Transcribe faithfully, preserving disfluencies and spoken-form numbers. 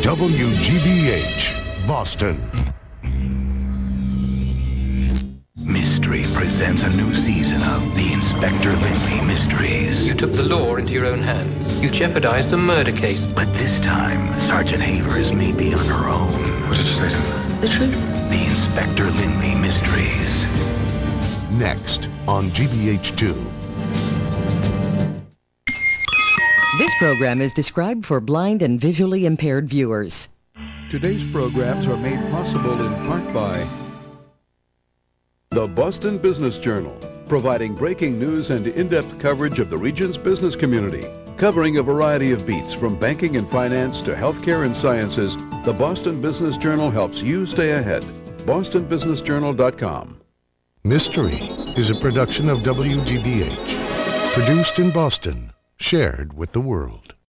W G B H, Boston. Mystery presents a new season of The Inspector Lindley Mysteries. You took the law into your own hands. You jeopardized a murder case. But this time, Sergeant Havers may be on her own. What did you say to him? The truth. The Inspector Lindley Mysteries. Next on G B H two. This program is described for blind and visually impaired viewers. Today's programs are made possible in part by the Boston Business Journal, providing breaking news and in-depth coverage of the region's business community. Covering a variety of beats from banking and finance to healthcare and sciences, the Boston Business Journal helps you stay ahead. boston business journal dot com. Mystery is a production of W G B H. Produced in Boston, shared with the world.